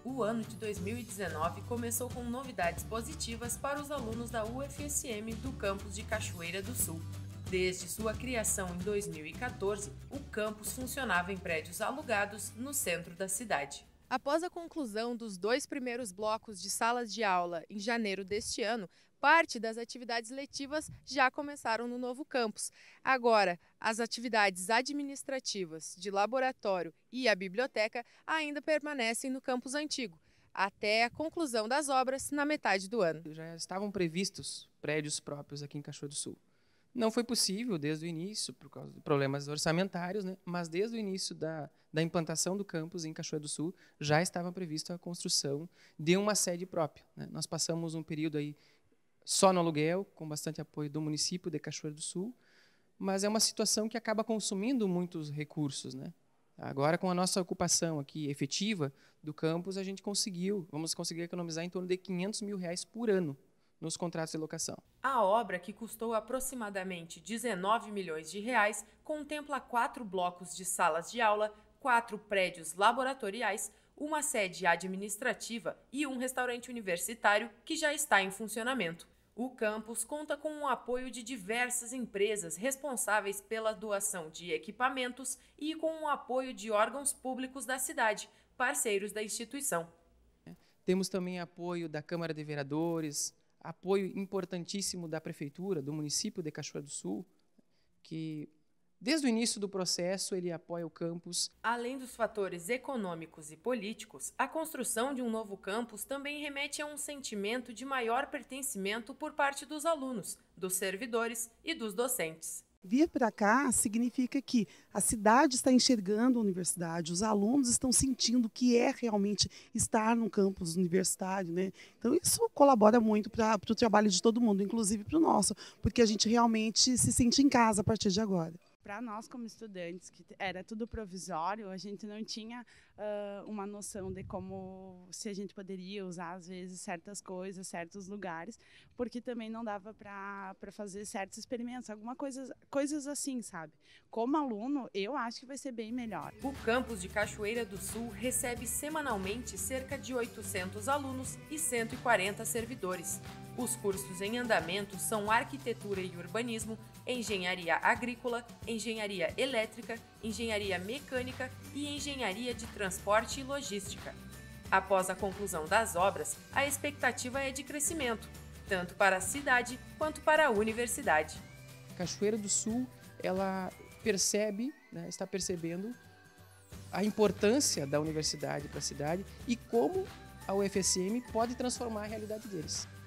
O ano de 2019 começou com novidades positivas para os alunos da UFSM do campus de Cachoeira do Sul. Desde sua criação em 2014, o campus funcionava em prédios alugados no centro da cidade. Após a conclusão dos 2 primeiros blocos de salas de aula em janeiro deste ano, parte das atividades letivas já começaram no novo campus. Agora, as atividades administrativas, de laboratório e a biblioteca ainda permanecem no campus antigo, até a conclusão das obras na metade do ano. Já estavam previstos prédios próprios aqui em Cachoeira do Sul. Não foi possível desde o início, por causa de problemas orçamentários, né? Mas desde o início da implantação do campus em Cachoeira do Sul, já estava prevista a construção de uma sede própria, né? Nós passamos um período aí só no aluguel, com bastante apoio do município de Cachoeira do Sul, mas é uma situação que acaba consumindo muitos recursos, né? Agora, com a nossa ocupação aqui efetiva do campus, vamos conseguir economizar em torno de R$500 mil por ano nos contratos de locação. A obra, que custou aproximadamente R$19 milhões, contempla 4 blocos de salas de aula, 4 prédios laboratoriais, uma sede administrativa e um restaurante universitário que já está em funcionamento. O campus conta com o apoio de diversas empresas responsáveis pela doação de equipamentos e com o apoio de órgãos públicos da cidade, parceiros da instituição. Temos também apoio da Câmara de Vereadores, apoio importantíssimo da Prefeitura, do município de Cachoeira do Sul, que desde o início do processo ele apoia o campus. Além dos fatores econômicos e políticos, a construção de um novo campus também remete a um sentimento de maior pertencimento por parte dos alunos, dos servidores e dos docentes. Vir para cá significa que a cidade está enxergando a universidade, os alunos estão sentindo o que é realmente estar no campus universitário, né? Então isso colabora muito para o trabalho de todo mundo, inclusive para o nosso, porque a gente realmente se sente em casa a partir de agora. Para nós, como estudantes, que era tudo provisório, a gente não tinha uma noção de se a gente poderia usar, às vezes, certas coisas, certos lugares, porque também não dava para fazer certos experimentos, coisas assim, sabe? Como aluno, eu acho que vai ser bem melhor. O campus de Cachoeira do Sul recebe semanalmente cerca de 800 alunos e 140 servidores. Os cursos em andamento são Arquitetura e Urbanismo, Engenharia Agrícola, Engenharia Elétrica, Engenharia Mecânica e Engenharia de Transporte e Logística. Após a conclusão das obras, a expectativa é de crescimento, tanto para a cidade quanto para a universidade. Cachoeira do Sul, ela está percebendo a importância da universidade para a cidade e como a UFSM pode transformar a realidade deles.